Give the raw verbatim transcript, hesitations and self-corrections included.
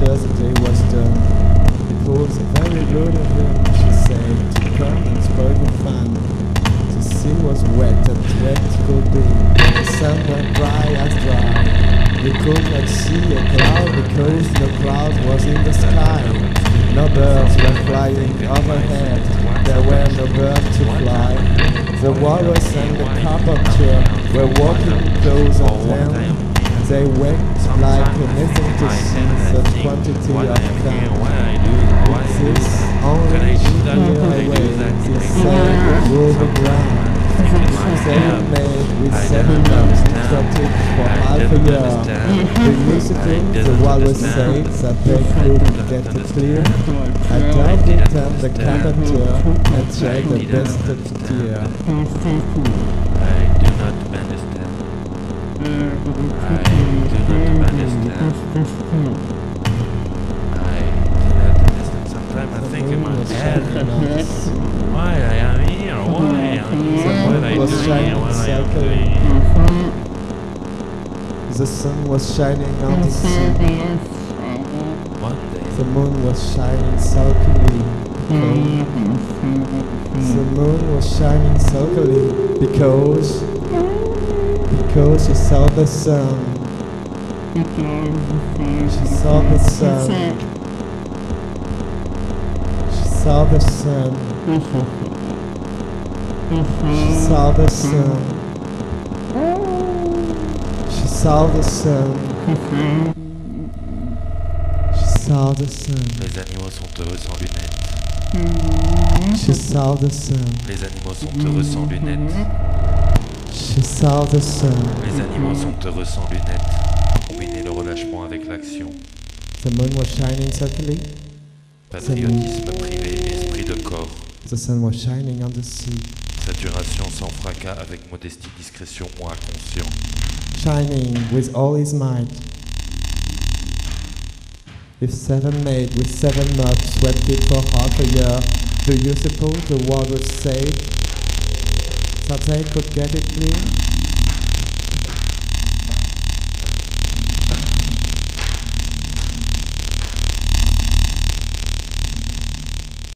first the day was done. It was very good of him, she said, to come and spoil the fun. The sea was wet and wet could be, the sun went dry as dry. We could not see a cloud because the cloud was in the sky. No birds were flying overhead, there were no birds to fly. The walrus and the carpenter were walking close on them. They wept like anything to see the quantity of time. This only here away, this sad ruby ground. Seven made with seven dogs exotic for half a year. The musical, the walrus said that they could get it clear. I dived in and the carpenter and shed the best tear. I do not understand. I do not understand. I do not understand. Sometimes I think in my head, why I am here, why I am here, what I do here, what I am doing. The sun was shining on the sea. One day, The moon was shining sulkily. The moon was shining sulkily because because she saw the sun. She saw the sun. She saw the sun. She saw the sun. She saw the sun. She saw the sun. les animaux sont heureux sans lunettes. She saw the sun. Les animaux sont heureux sans lunettes. She saw the sun. Les animaux sont heureux sans lunettes. Combiner le relâchement avec l'action. The moon was shining sulkily. Patriotisme privé, esprit de corps. The sun was shining on the sea. Saturation sans fracas avec modestie, discrétion ou inconscient. Shining with all his might. If seven made with seven nuts swept it for half a year, do you suppose the walrus said that they could get it clear?